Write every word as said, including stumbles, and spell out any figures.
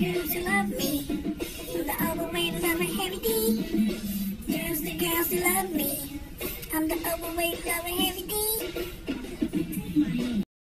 girls who love me. I'm the overweight lover, heavy D. Girls, the girls who love me. I'm the overweight lover, heavy D.